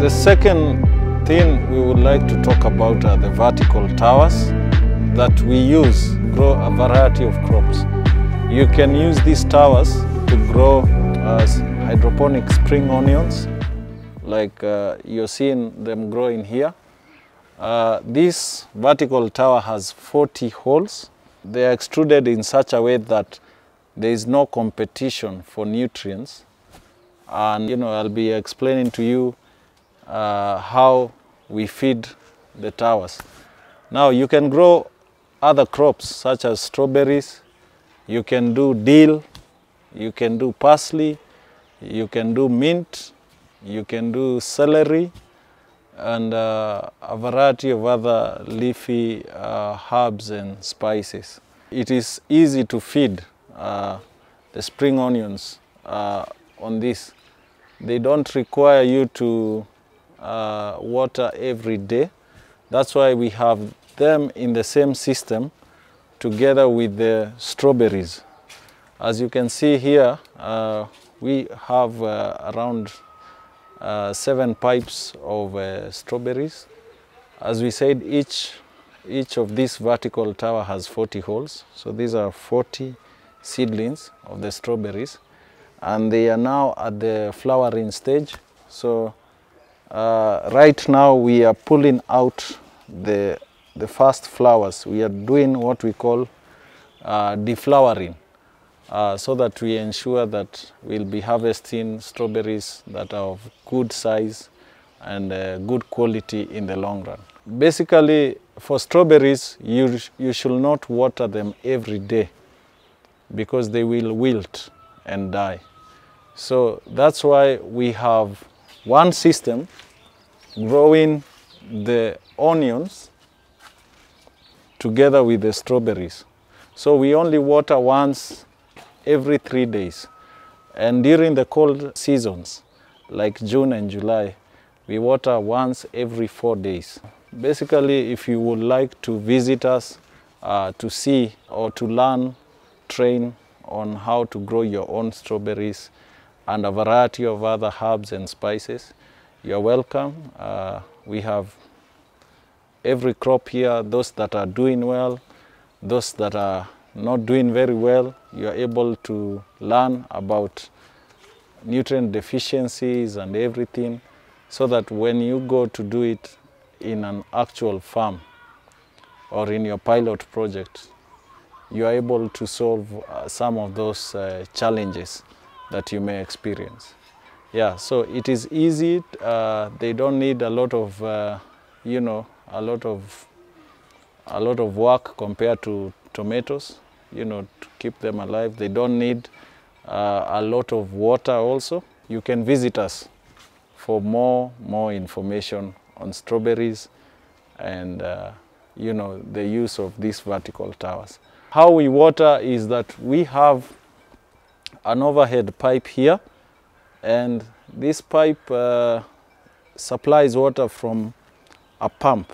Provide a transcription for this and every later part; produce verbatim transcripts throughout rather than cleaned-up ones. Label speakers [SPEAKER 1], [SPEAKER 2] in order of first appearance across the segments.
[SPEAKER 1] The second thing we would like to talk about are the vertical towers that we use to grow a variety of crops. You can use these towers to grow uh, hydroponic spring onions, like uh, you're seeing them growing here. Uh, this vertical tower has forty holes. They are extruded in such a way that there is no competition for nutrients. And you know, I'll be explaining to you uh, how we feed the towers. Now you can grow other crops such as strawberries, you can do dill, you can do parsley, you can do mint, you can do celery, and uh, a variety of other leafy uh, herbs and spices. It is easy to feed uh, the spring onions uh, on this. They don't require you to uh, water every day. That's why we have them in the same system together with the strawberries. As you can see here, uh, we have uh, around uh, seven pipes of uh, strawberries. As we said, each, each of these vertical tower has forty holes. So these are forty seedlings of the strawberries. And they are now at the flowering stage. So uh, right now we are pulling out the, the first flowers. We are doing what we call uh, deflowering. Uh, so that we ensure that we'll be harvesting strawberries that are of good size and uh, good quality in the long run. Basically, for strawberries, you, you should not water them every day because they will wilt and die. So that's why we have one system growing the onions together with the strawberries. So we only water once every three days. And during the cold seasons, like June and July, we water once every four days. Basically, if you would like to visit us uh, to see or to learn, train on how to grow your own strawberries and a variety of other herbs and spices, you're welcome. Uh, we have every crop here, those that are doing well, those that are not doing very well. You are able to learn about nutrient deficiencies and everything, so that when you go to do it in an actual farm or in your pilot project, you are able to solve uh, some of those uh, challenges that you may experience. Yeah, so it is easy. Uh, they don't need a lot of, uh, you know, a lot of, a lot of work compared to tomatoes. You know, to keep them alive. They don't need uh, a lot of water also. You can visit us for more, more information on strawberries and, uh, you know, the use of these vertical towers. How we water is that we have an overhead pipe here, and this pipe uh, supplies water from a pump.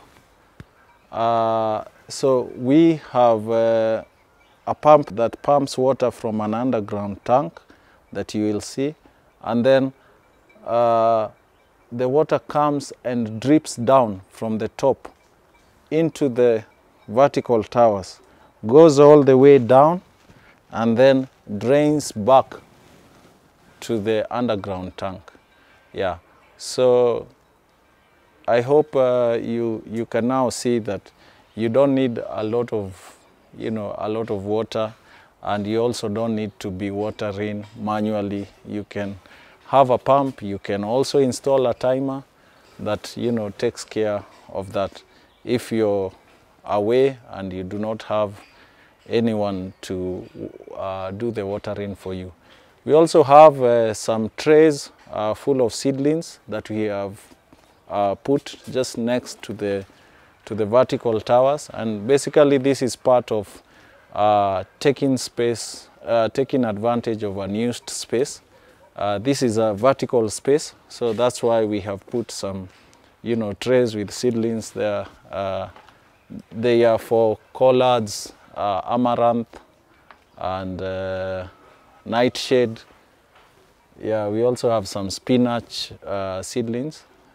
[SPEAKER 1] Uh, so we have uh, a pump that pumps water from an underground tank that you will see, and then uh, the water comes and drips down from the top into the vertical towers, goes all the way down, and then drains back to the underground tank. Yeah, so I hope uh, you, you can now see that you don't need a lot of you know, a lot of water, and you also don't need to be watering manually. You can have a pump. You can also install a timer that, you know, takes care of that if you're away and you do not have anyone to uh, do the watering for you. We also have uh, some trays uh, full of seedlings that we have uh, put just next to the to the vertical towers, and basically this is part of uh, taking space, uh, taking advantage of unused space. Uh, this is a vertical space, so that's why we have put some, you know, trays with seedlings there. Uh, they are for collards, uh, amaranth, and uh, nightshade. Yeah, we also have some spinach uh, seedlings.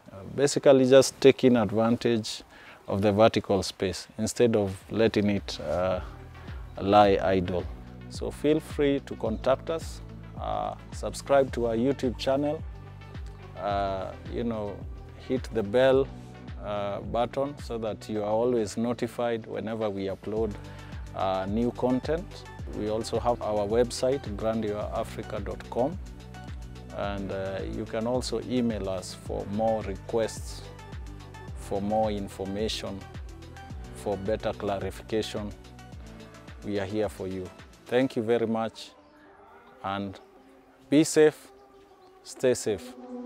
[SPEAKER 1] Uh, basically just taking advantage of the vertical space instead of letting it uh, lie idle. So feel free to contact us, uh, subscribe to our YouTube channel, uh, you know, hit the bell uh, button so that you are always notified whenever we upload uh, new content. We also have our website, grandeur africa dot com, and uh, you can also email us for more requests, for more information, for better clarification. We are here for you. Thank you very much, and be safe, stay safe.